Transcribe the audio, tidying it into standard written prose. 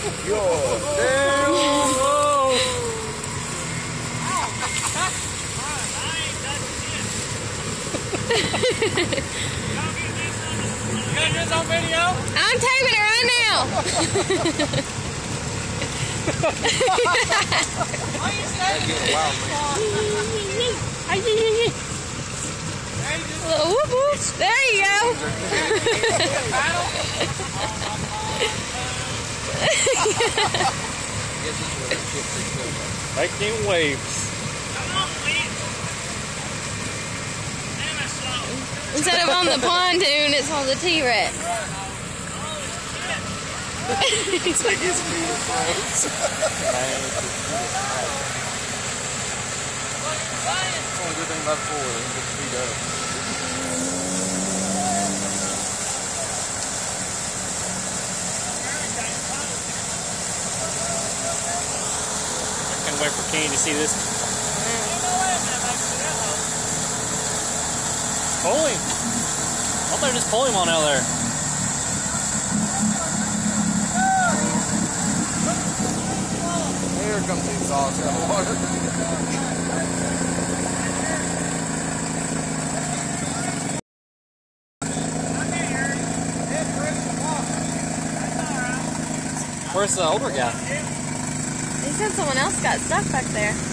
You got this on video? I'm taping it right now. Little whoop whoop. There you go. Making waves. Instead of on the pontoon, it's on the T-Rex. It's like his feet are froze. Only good thing about four, they can get speed up. I can't wait for Kenny to see this. Pull him. Why don't they just pull him on out there? Here comes the exhaust out of the water. Where's the older guy? He said someone else got stuck back there.